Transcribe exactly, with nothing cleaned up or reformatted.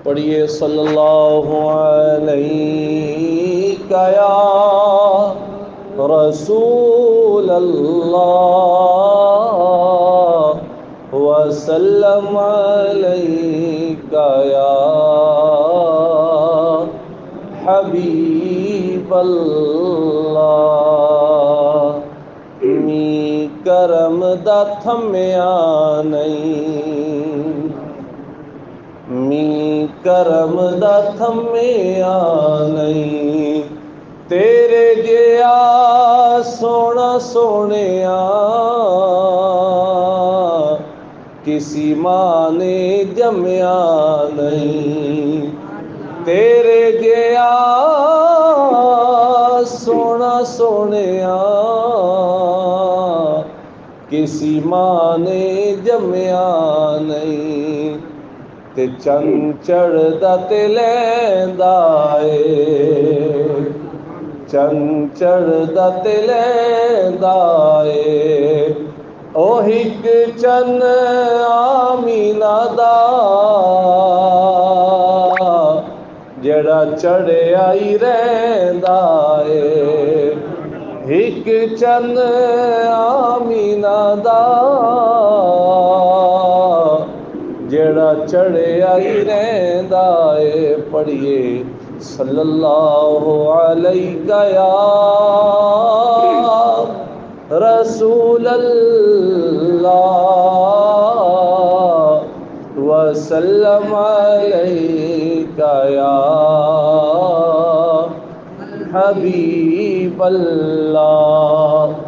पढ़िए सल्लल्लाहु अलैका या रसूल अल्लाह वसल्लम अलैका या हबीब अल्लाह। मी करम दा थम्या नहीं, मी करम दा थम्या नहीं, तेरे जिया सोना सोनिया किसी मां ने जम्या नहीं। तेरे जिया सोना सोनिया किसी मां ने जम्या नहीं। ते चंद चढ़दा ते लैंदा ए, चंद चढ़दा ते लैंदा ए, ओ हिक चन आमीना दा जेड़ा चढ़िया ही रहिंदा ए। हिक चन आमीना दा जेड़ा चढ़िया ही रहिंदा ए। पढ़िए सल्लल्लाहु अलैका या रसूल अल्लाह वसल्लम अलैका या हबीब अल्लाह।